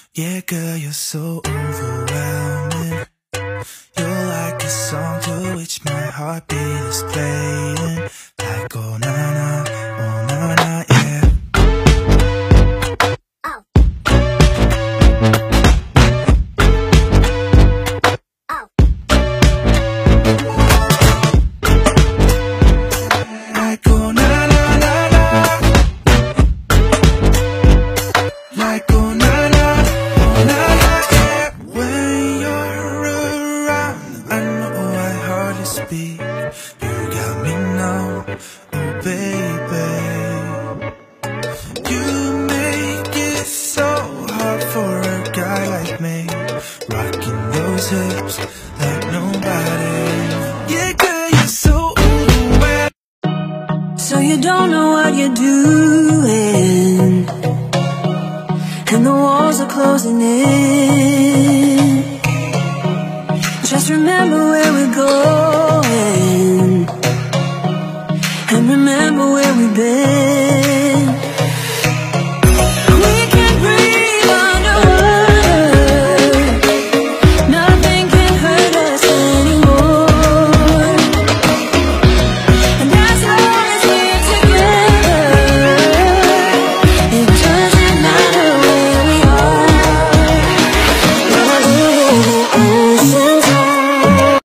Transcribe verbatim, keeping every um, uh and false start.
Yeah, girl, you're so overwhelming. You're like a song to which my heartbeat is playing. Like, oh na na, oh na na, yeah. Oh. Oh. Like, oh na na na na. Like, oh na na, oh na na, yeah. When you're around, I know I hardly speak. You got me now, oh baby. You make it so hard for a guy like me, rocking those hips like nobody. Yeah, girl, you're so overwhelmed. So you don't know what you're doing, and the walls are closing in. Just remember where we're going, and remember where we've been.